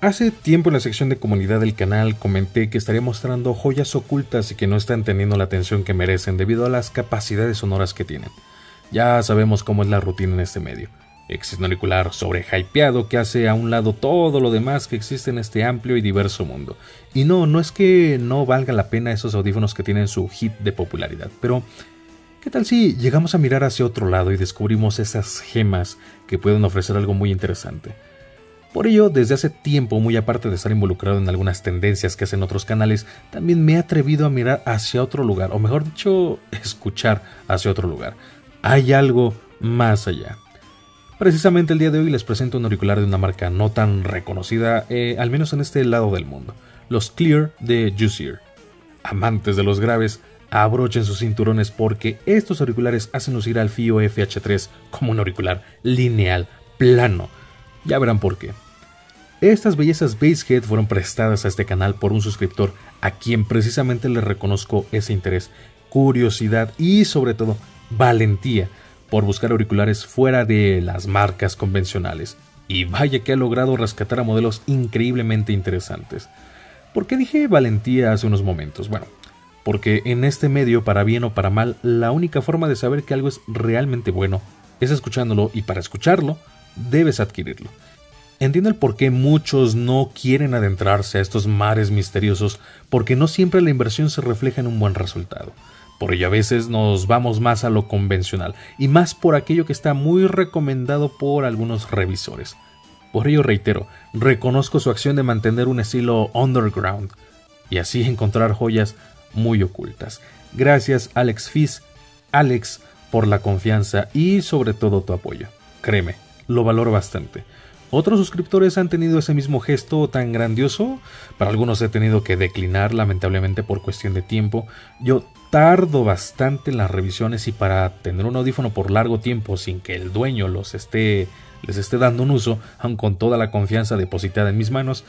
Hace tiempo en la sección de comunidad del canal comenté que estaría mostrando joyas ocultas y que no están teniendo la atención que merecen debido a las capacidades sonoras que tienen. Ya sabemos cómo es la rutina en este medio. Existe un auricular sobrehypeado que hace a un lado todo lo demás que existe en este amplio y diverso mundo. Y no es que no valga la pena esos audífonos que tienen su hit de popularidad, pero ¿qué tal si llegamos a mirar hacia otro lado y descubrimos esas gemas que pueden ofrecer algo muy interesante? Por ello, desde hace tiempo, muy aparte de estar involucrado en algunas tendencias que hacen otros canales, también me he atrevido a mirar hacia otro lugar, o mejor dicho, escuchar hacia otro lugar. Hay algo más allá. Precisamente el día de hoy les presento un auricular de una marca no tan reconocida, al menos en este lado del mundo, los Clear de Juice. Amantes de los graves, abrochen sus cinturones porque estos auriculares hacen lucir al FiiO FH3 como un auricular lineal, plano. Ya verán por qué. Estas bellezas Basshead fueron prestadas a este canal por un suscriptor a quien precisamente le reconozco ese interés, curiosidad y sobre todo valentía por buscar auriculares fuera de las marcas convencionales. Y vaya que ha logrado rescatar a modelos increíblemente interesantes. ¿Por qué dije valentía hace unos momentos? Bueno, porque en este medio, para bien o para mal, la única forma de saber que algo es realmente bueno es escuchándolo, y para escucharlo debes adquirirlo. Entiendo el por qué muchos no quieren adentrarse a estos mares misteriosos, porque no siempre la inversión se refleja en un buen resultado. Por ello a veces nos vamos más a lo convencional, y más por aquello que está muy recomendado por algunos revisores. Por ello reitero, reconozco su acción de mantener un estilo underground, y así encontrar joyas muy ocultas. Gracias Alex Fizz, Alex, por la confianza y sobre todo tu apoyo. Créeme, lo valoro bastante. Otros suscriptores han tenido ese mismo gesto tan grandioso. Para algunos he tenido que declinar lamentablemente por cuestión de tiempo. Yo tardo bastante en las revisiones, y para tener un audífono por largo tiempo sin que el dueño les esté dando un uso, aun con toda la confianza depositada en mis manos,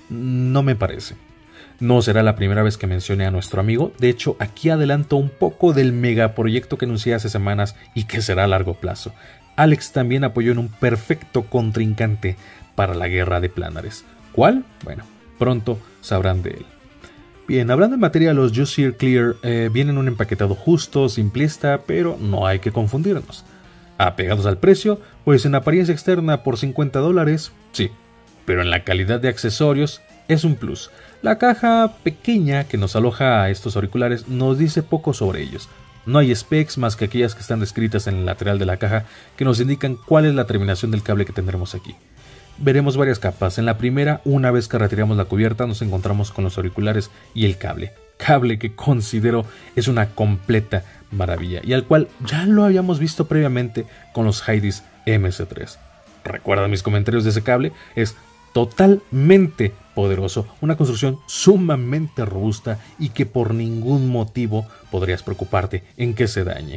no me parece. No será la primera vez que mencione a nuestro amigo. De hecho, aquí adelanto un poco del megaproyecto que anuncié hace semanas y que será a largo plazo. Alex también apoyó en un perfecto contrincante para la guerra de planares. ¿Cuál? Bueno, pronto sabrán de él. Bien, hablando en materia, los Juice Clear vienen en un empaquetado justo, simplista, pero no hay que confundirnos. Apegados al precio, pues en apariencia externa por $50, sí, pero en la calidad de accesorios es un plus. La caja pequeña que nos aloja a estos auriculares nos dice poco sobre ellos. No hay specs más que aquellas que están descritas en el lateral de la caja, que nos indican cuál es la terminación del cable que tendremos aquí. Veremos varias capas. En la primera, una vez que retiramos la cubierta, nos encontramos con los auriculares y el cable que considero es una completa maravilla, y al cual ya lo habíamos visto previamente con los Hydis MS3. ¿Recuerdan mis comentarios de ese cable? Es totalmente poderoso, una construcción sumamente robusta y que por ningún motivo podrías preocuparte en que se dañe.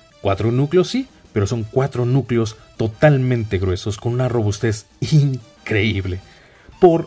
4 núcleos sí, pero son 4 núcleos totalmente gruesos con una robustez increíble. Por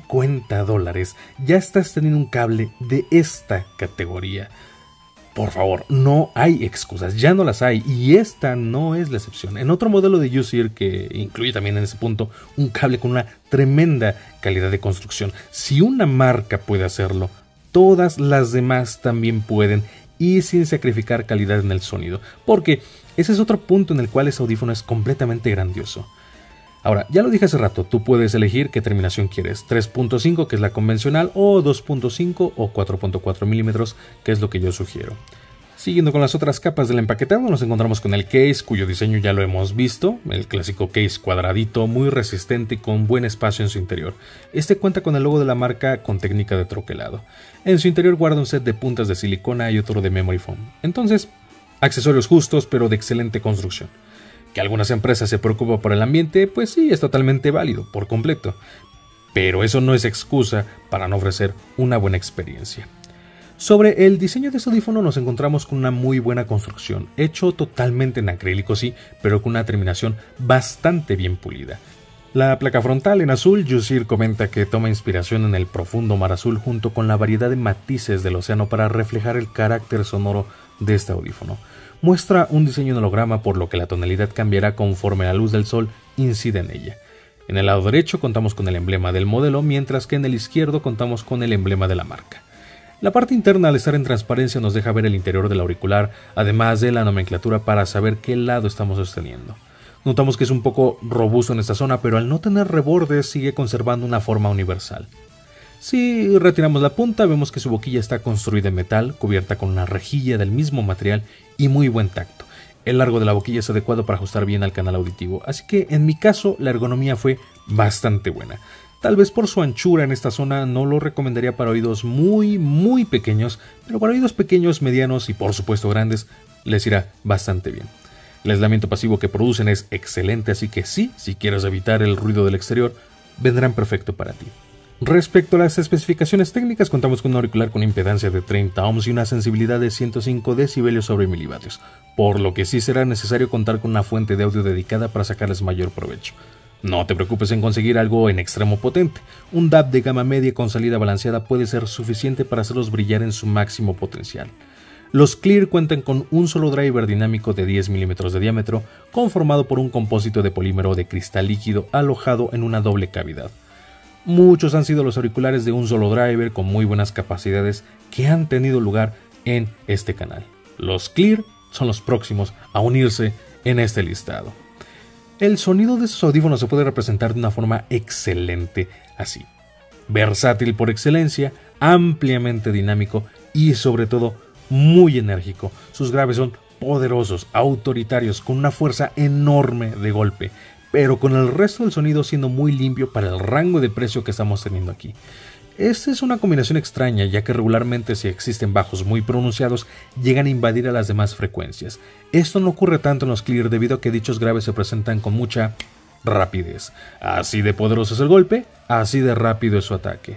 $50 ya estás teniendo un cable de esta categoría. Por favor, no hay excusas, ya no las hay, y esta no es la excepción. En otro modelo de Juice, que incluye también en ese punto un cable con una tremenda calidad de construcción, si una marca puede hacerlo, todas las demás también pueden, y sin sacrificar calidad en el sonido, porque ese es otro punto en el cual ese audífono es completamente grandioso. Ahora, ya lo dije hace rato, tú puedes elegir qué terminación quieres, 3.5 que es la convencional, o 2.5 o 4.4 milímetros, que es lo que yo sugiero. Siguiendo con las otras capas del empaquetado, nos encontramos con el case, cuyo diseño ya lo hemos visto, el clásico case cuadradito, muy resistente y con buen espacio en su interior. Este cuenta con el logo de la marca con técnica de troquelado. En su interior guarda un set de puntas de silicona y otro de memory foam. Entonces, accesorios justos pero de excelente construcción. Que algunas empresas se preocupan por el ambiente, pues sí, es totalmente válido, por completo. Pero eso no es excusa para no ofrecer una buena experiencia. Sobre el diseño de este audífono nos encontramos con una muy buena construcción, hecho totalmente en acrílico sí, pero con una terminación bastante bien pulida. La placa frontal en azul, Juice comenta que toma inspiración en el profundo mar azul junto con la variedad de matices del océano para reflejar el carácter sonoro de este audífono. Muestra un diseño en holograma, por lo que la tonalidad cambiará conforme la luz del sol incide en ella. En el lado derecho contamos con el emblema del modelo, mientras que en el izquierdo contamos con el emblema de la marca. La parte interna, al estar en transparencia, nos deja ver el interior del auricular, además de la nomenclatura para saber qué lado estamos sosteniendo. Notamos que es un poco robusto en esta zona, pero al no tener rebordes sigue conservando una forma universal. Si retiramos la punta, vemos que su boquilla está construida en metal, cubierta con una rejilla del mismo material y muy buen tacto. El largo de la boquilla es adecuado para ajustar bien al canal auditivo, así que en mi caso la ergonomía fue bastante buena. Tal vez por su anchura en esta zona no lo recomendaría para oídos muy pequeños, pero para oídos pequeños, medianos y por supuesto grandes les irá bastante bien. El aislamiento pasivo que producen es excelente, así que sí, si quieres evitar el ruido del exterior, vendrán perfecto para ti. Respecto a las especificaciones técnicas, contamos con un auricular con impedancia de 30 ohms y una sensibilidad de 105 decibelios sobre milivatios, por lo que sí será necesario contar con una fuente de audio dedicada para sacarles mayor provecho. No te preocupes en conseguir algo en extremo potente. Un DAB de gama media con salida balanceada puede ser suficiente para hacerlos brillar en su máximo potencial. Los Clear cuentan con un solo driver dinámico de 10 milímetros de diámetro, conformado por un compósito de polímero de cristal líquido alojado en una doble cavidad. Muchos han sido los auriculares de un solo driver con muy buenas capacidades que han tenido lugar en este canal. Los Clear son los próximos a unirse en este listado. El sonido de estos audífonos se puede representar de una forma excelente así. Versátil por excelencia, ampliamente dinámico y sobre todo muy enérgico. Sus graves son poderosos, autoritarios, con una fuerza enorme de golpe, pero con el resto del sonido siendo muy limpio para el rango de precio que estamos teniendo aquí. Esta es una combinación extraña, ya que regularmente si existen bajos muy pronunciados, llegan a invadir a las demás frecuencias. Esto no ocurre tanto en los Clear debido a que dichos graves se presentan con mucha rapidez. Así de poderoso es el golpe, así de rápido es su ataque.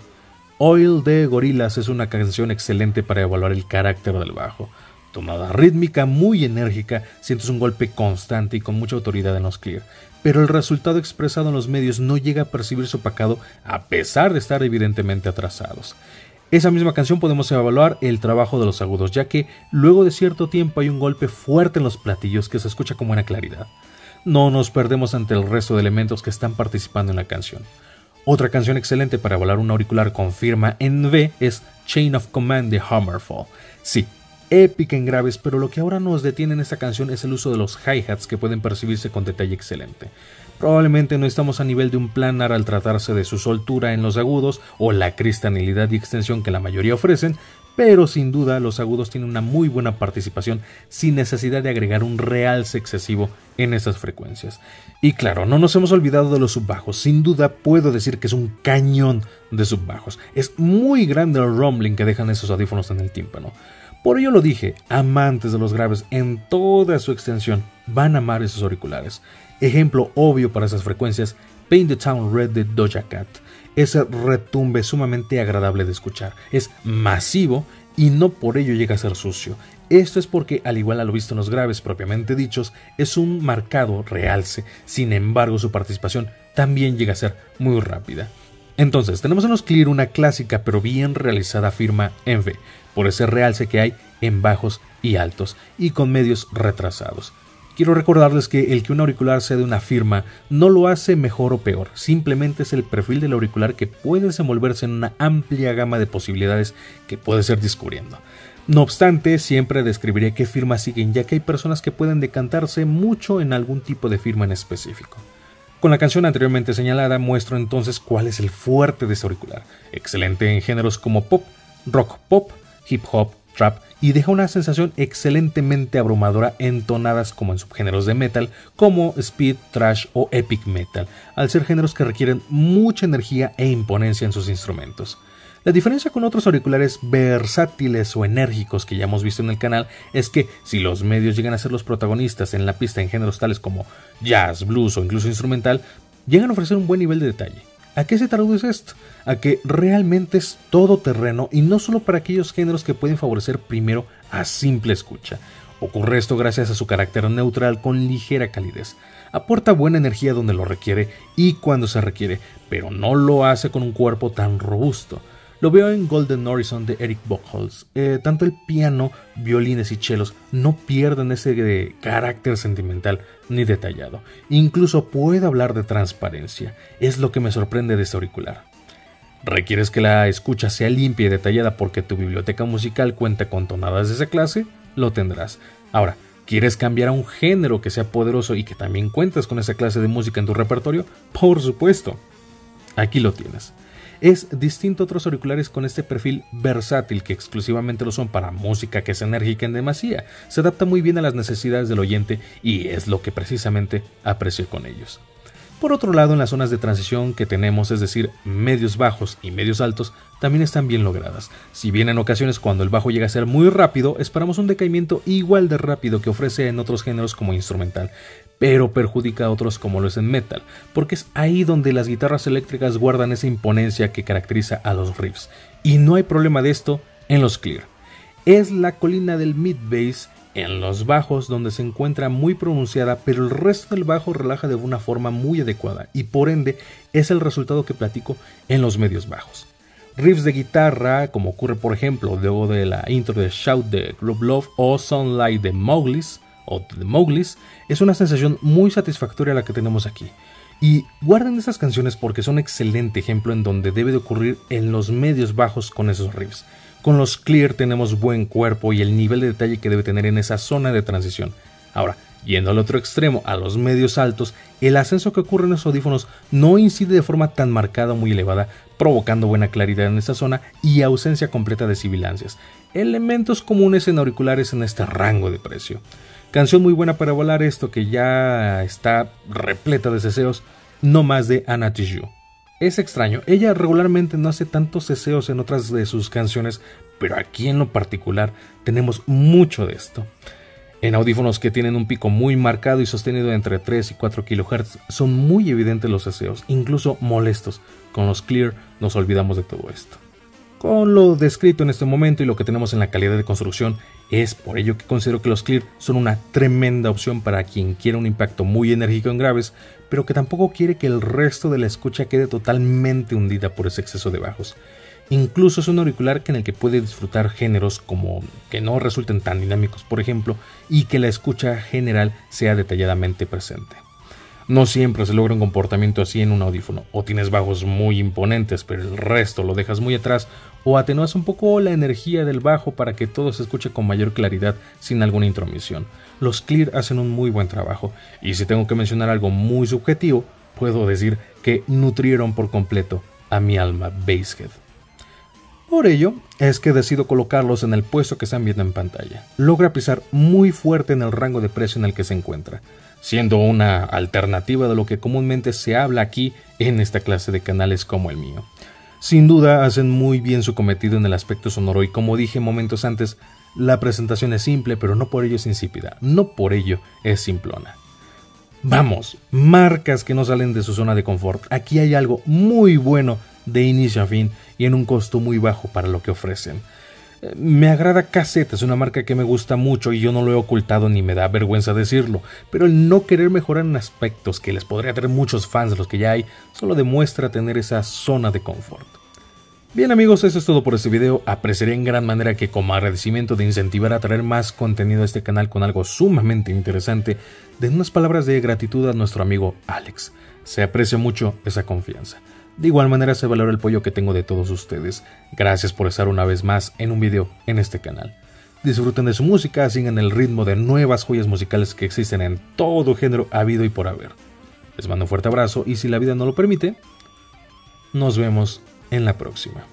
Oil de Gorillaz es una canción excelente para evaluar el carácter del bajo. Tonada rítmica muy enérgica, sientes un golpe constante y con mucha autoridad en los Clear, pero el resultado expresado en los medios no llega a percibirse opacado a pesar de estar evidentemente atrasados. Esa misma canción podemos evaluar el trabajo de los agudos, ya que luego de cierto tiempo hay un golpe fuerte en los platillos que se escucha con buena claridad. No nos perdemos ante el resto de elementos que están participando en la canción. Otra canción excelente para evaluar un auricular con firma en V es Chain of Command de Hammerfall. Sí, épica en graves, pero lo que ahora nos detiene en esta canción es el uso de los hi-hats que pueden percibirse con detalle excelente. Probablemente no estamos a nivel de un planar al tratarse de su soltura en los agudos o la cristalinidad y extensión que la mayoría ofrecen, pero sin duda los agudos tienen una muy buena participación sin necesidad de agregar un realce excesivo en estas frecuencias. Y claro, no nos hemos olvidado de los subbajos. Sin duda puedo decir que es un cañón de subbajos. Es muy grande el rumbling que dejan esos audífonos en el tímpano. Por ello lo dije, amantes de los graves en toda su extensión van a amar esos auriculares. Ejemplo obvio para esas frecuencias, Paint the Town Red de Doja Cat. Ese retumbe es sumamente agradable de escuchar, es masivo y no por ello llega a ser sucio. Esto es porque, al igual a lo visto en los graves propiamente dichos, es un marcado realce, sin embargo su participación también llega a ser muy rápida. Entonces, tenemos en los Clear una clásica pero bien realizada firma en V, por ese realce que hay en bajos y altos, y con medios retrasados. Quiero recordarles que el que un auricular sea de una firma no lo hace mejor o peor, simplemente es el perfil del auricular que puede desenvolverse en una amplia gama de posibilidades que puedes ir descubriendo. No obstante, siempre describiré qué firmas siguen, ya que hay personas que pueden decantarse mucho en algún tipo de firma en específico. Con la canción anteriormente señalada muestro entonces cuál es el fuerte de este auricular. Excelente en géneros como pop, rock pop, hip hop, trap y deja una sensación excelentemente abrumadora en tonadas como en subgéneros de metal como speed, thrash o epic metal, al ser géneros que requieren mucha energía e imponencia en sus instrumentos. La diferencia con otros auriculares versátiles o enérgicos que ya hemos visto en el canal es que si los medios llegan a ser los protagonistas en la pista en géneros tales como jazz, blues o incluso instrumental, llegan a ofrecer un buen nivel de detalle. ¿A qué se traduce esto? A que realmente es todoterreno y no solo para aquellos géneros que pueden favorecer primero a simple escucha. Ocurre esto gracias a su carácter neutral con ligera calidez. Aporta buena energía donde lo requiere y cuando se requiere, pero no lo hace con un cuerpo tan robusto. Lo veo en Golden Horizon de Eric Buchholz. Tanto el piano, violines y chelos no pierden ese carácter sentimental ni detallado. Incluso puede hablar de transparencia. Es lo que me sorprende de este auricular. ¿Requieres que la escucha sea limpia y detallada porque tu biblioteca musical cuenta con tonadas de esa clase? Lo tendrás. Ahora, ¿quieres cambiar a un género que sea poderoso y que también cuentas con esa clase de música en tu repertorio? Por supuesto. Aquí lo tienes. Es distinto a otros auriculares con este perfil versátil que exclusivamente lo son para música que es enérgica en demasía. Se adapta muy bien a las necesidades del oyente y es lo que precisamente aprecio con ellos. Por otro lado, en las zonas de transición que tenemos, es decir, medios bajos y medios altos, también están bien logradas. Si bien en ocasiones cuando el bajo llega a ser muy rápido, esperamos un decaimiento igual de rápido que ofrece en otros géneros como instrumental, pero perjudica a otros como lo es en metal, porque es ahí donde las guitarras eléctricas guardan esa imponencia que caracteriza a los riffs. Y no hay problema de esto en los clear. Es la colina del mid bass en los bajos donde se encuentra muy pronunciada, pero el resto del bajo relaja de una forma muy adecuada y por ende es el resultado que platico en los medios bajos. Riffs de guitarra, como ocurre por ejemplo luego de la intro de Shout de Groove Love o Sunlight de Mowgli's, es una sensación muy satisfactoria la que tenemos aquí. Y guarden esas canciones porque son un excelente ejemplo en donde debe de ocurrir en los medios bajos con esos riffs. Con los clear tenemos buen cuerpo y el nivel de detalle que debe tener en esa zona de transición. Ahora, yendo al otro extremo, a los medios altos, el ascenso que ocurre en los audífonos no incide de forma tan marcada o muy elevada, provocando buena claridad en esta zona y ausencia completa de sibilancias, elementos comunes en auriculares en este rango de precio. Canción muy buena para volar, esto que ya está repleta de ceseos, No Más de Anna Tijoux. Es extraño, ella regularmente no hace tantos ceseos en otras de sus canciones, pero aquí en lo particular tenemos mucho de esto. En audífonos que tienen un pico muy marcado y sostenido entre 3 y 4 kHz son muy evidentes los ceseos, incluso molestos. Con los clear nos olvidamos de todo esto. Con lo descrito en este momento y lo que tenemos en la calidad de construcción, es por ello que considero que los clear son una tremenda opción para quien quiera un impacto muy enérgico en graves, pero que tampoco quiere que el resto de la escucha quede totalmente hundida por ese exceso de bajos. Incluso es un auricular en el que puede disfrutar géneros como que no resulten tan dinámicos, por ejemplo, y que la escucha general sea detalladamente presente. No siempre se logra un comportamiento así en un audífono, o tienes bajos muy imponentes pero el resto lo dejas muy atrás, o atenúas un poco la energía del bajo para que todo se escuche con mayor claridad sin alguna intromisión. Los clear hacen un muy buen trabajo, y si tengo que mencionar algo muy subjetivo, puedo decir que nutrieron por completo a mi alma Basshead. Por ello es que decido colocarlos en el puesto que están viendo en pantalla. Logra pisar muy fuerte en el rango de precio en el que se encuentra, siendo una alternativa de lo que comúnmente se habla aquí en esta clase de canales como el mío. Sin duda hacen muy bien su cometido en el aspecto sonoro y como dije momentos antes, la presentación es simple pero no por ello es insípida, no por ello es simplona. Vamos, marcas que no salen de su zona de confort, aquí hay algo muy bueno de inicio a fin y en un costo muy bajo para lo que ofrecen. Me agrada Cassette, es una marca que me gusta mucho y yo no lo he ocultado ni me da vergüenza decirlo, pero el no querer mejorar en aspectos que les podría traer muchos fans de los que ya hay, solo demuestra tener esa zona de confort. Bien amigos, eso es todo por este video. Apreciaré en gran manera que como agradecimiento de incentivar a traer más contenido a este canal con algo sumamente interesante, den unas palabras de gratitud a nuestro amigo Alex. Se aprecia mucho esa confianza. De igual manera se valora el apoyo que tengo de todos ustedes. Gracias por estar una vez más en un video en este canal. Disfruten de su música, sigan el ritmo de nuevas joyas musicales que existen en todo género habido y por haber. Les mando un fuerte abrazo y si la vida no lo permite, nos vemos en la próxima.